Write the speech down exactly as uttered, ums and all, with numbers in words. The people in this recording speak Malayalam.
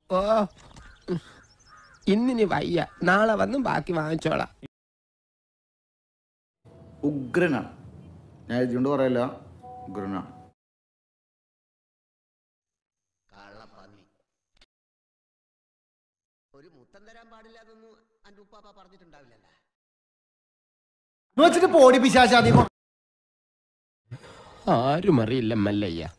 ഓ ഇന്നിനി വയ്യ, നാളെ വന്നും ബാക്കി വാങ്ങിച്ചോളാം. ഉഗ്രനാണ്, ഞാൻ ഇതുകൊണ്ട് പറയല്ല, ഉഗ്രനാണ്. ഒരു മുത്തം തരാൻ പാടില്ലാതൊന്നും അന്റെ ഉപ്പാപ്പ പറഞ്ഞിട്ടുണ്ടാവില്ലല്ലോ. പോടി പിശാചാദി. ആരും അറിയില്ല മല്ലയ്യ.